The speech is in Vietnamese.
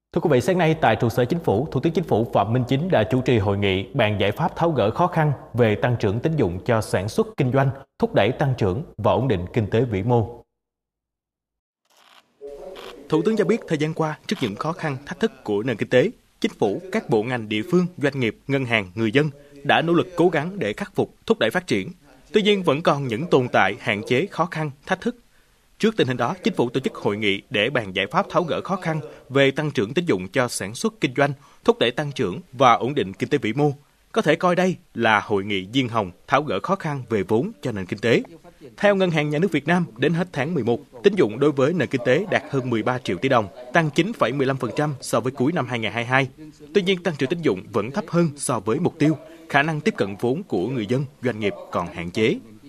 Thưa quý vị, sáng nay tại trụ sở Chính phủ, Thủ tướng Chính phủ Phạm Minh Chính đã chủ trì hội nghị bàn giải pháp tháo gỡ khó khăn về tăng trưởng tín dụng cho sản xuất kinh doanh, thúc đẩy tăng trưởng và ổn định kinh tế vĩ mô. Thủ tướng cho biết thời gian qua, trước những khó khăn, thách thức của nền kinh tế, Chính phủ, các bộ ngành địa phương, doanh nghiệp, ngân hàng, người dân đã nỗ lực cố gắng để khắc phục, thúc đẩy phát triển. Tuy nhiên vẫn còn những tồn tại, hạn chế, khó khăn, thách thức. Trước tình hình đó, Chính phủ tổ chức hội nghị để bàn giải pháp tháo gỡ khó khăn về tăng trưởng tín dụng cho sản xuất kinh doanh, thúc đẩy tăng trưởng và ổn định kinh tế vĩ mô. Có thể coi đây là hội nghị diên hồng tháo gỡ khó khăn về vốn cho nền kinh tế. Theo Ngân hàng Nhà nước Việt Nam, đến hết tháng 11, tín dụng đối với nền kinh tế đạt hơn 13 triệu tỷ đồng, tăng 9,15% so với cuối năm 2022. Tuy nhiên, tăng trưởng tín dụng vẫn thấp hơn so với mục tiêu, khả năng tiếp cận vốn của người dân, doanh nghiệp còn hạn chế.